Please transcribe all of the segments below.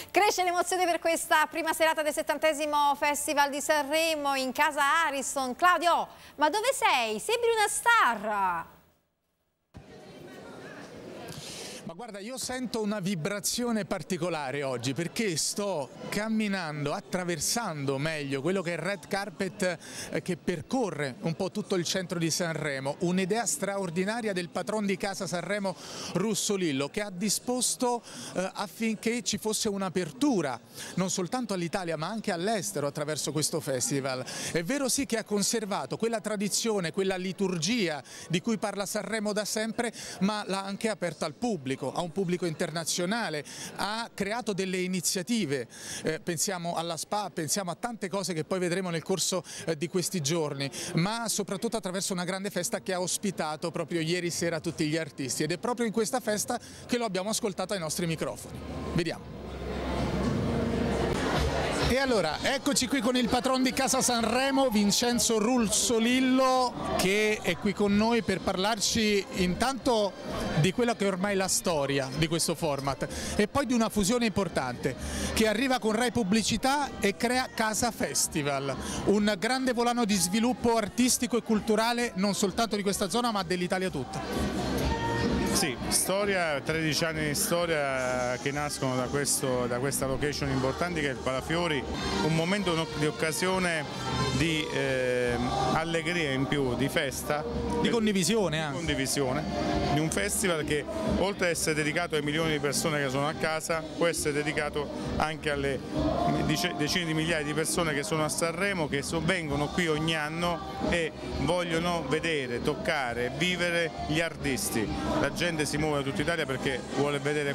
Cresce l'emozione per questa prima serata del 70° Festival di Sanremo in casa Ariston. Claudio, ma dove sei? Sembri una star! Ma guarda, io sento una vibrazione particolare oggi perché sto camminando, attraversando meglio quello che è il red carpet che percorre un po' tutto il centro di Sanremo, un'idea straordinaria del patron di casa Sanremo Russolillo, che ha disposto affinché ci fosse un'apertura non soltanto all'Italia ma anche all'estero attraverso questo festival. È vero sì che ha conservato quella tradizione, quella liturgia di cui parla Sanremo da sempre, ma l'ha anche aperta al pubblico, a un pubblico internazionale, ha creato delle iniziative, pensiamo alla SPA, pensiamo a tante cose che poi vedremo nel corso di questi giorni, ma soprattutto attraverso una grande festa che ha ospitato proprio ieri sera tutti gli artisti, ed è proprio in questa festa che lo abbiamo ascoltato ai nostri microfoni. Vediamo. E allora, eccoci qui con il patron di casa Sanremo, Vincenzo Russolillo, che è qui con noi per parlarci intanto di quella che è ormai la storia di questo format e poi di una fusione importante che arriva con Rai Pubblicità e crea Casa Festival, un grande volano di sviluppo artistico e culturale non soltanto di questa zona ma dell'Italia tutta. Sì, storia, 13 anni di storia che nascono da questa location importante che è il Palafiori, un momento di occasione, di allegria in più, di festa. Di condivisione anche. Condivisione, di un festival che oltre ad essere dedicato ai milioni di persone che sono a casa, può essere dedicato anche alle decine di migliaia di persone che sono a Sanremo, che vengono qui ogni anno e vogliono vedere, toccare, vivere gli artisti. La gente si muove da tutta Italia perché vuole vedere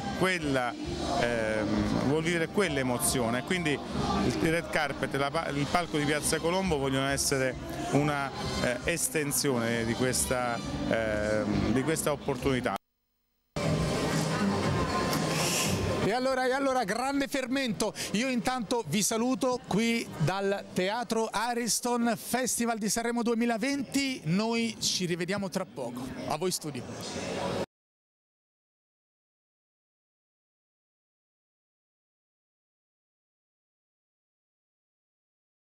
vuol vivere quell'emozione, quindi il red carpet, il palco di Piazza Colombo vogliono essere una estensione di questa opportunità. E allora grande fermento, io intanto vi saluto qui dal Teatro Ariston, Festival di Sanremo 2020, noi ci rivediamo tra poco, a voi studio.